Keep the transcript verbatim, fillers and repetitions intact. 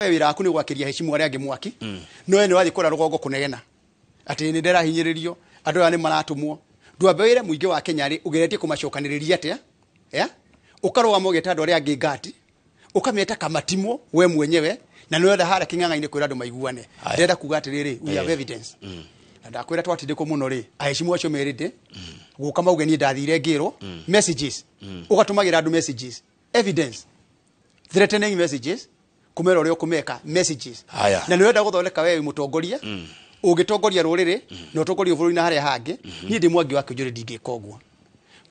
wira aku ni gwakiria heshimu aria angi mwaki no ene wathi kura rugongo kunegena ati ni ndera hinyiririo andu aya ni maratumwo ndwambeire muingi wa Kenya ri ugeretie kumacokaniriria atia ya ukaroga mogeta andu aria angi ngati ukameta kamatimo we mwenyewe na no nda hara king'ang'a-ini kwira andu maiguane ndenda kuga atiriri we have evidence na ndakwira twatindiko muno ri aheshimu acio merite guka mauge ni ndathire ngiro messages ugatumagira andu messages evidence threatening messages kumera uri ukumeka messages na niwenda guthondeka wewe mutongoria ugitongoria ruriri no tongoria bũrũri na haria hangi ni ndi mwangi wake njuri ndingika ũguo